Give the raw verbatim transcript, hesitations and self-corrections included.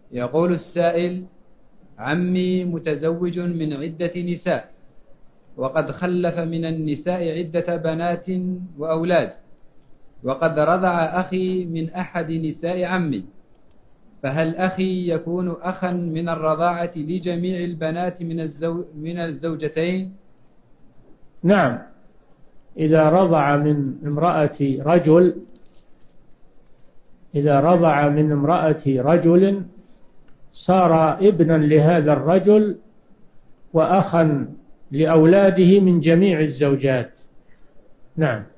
يقول السائل: عمي متزوج من عدة نساء، وقد خلف من النساء عدة بنات وأولاد، وقد رضع أخي من أحد نساء عمي، فهل أخي يكون أخا من الرضاعة لجميع البنات من, الزو من الزوجتين؟ نعم، إذا رضع من امرأة رجل إذا رضع من امرأة رجل صار ابنا لهذا الرجل وأخا لأولاده من جميع الزوجات. نعم.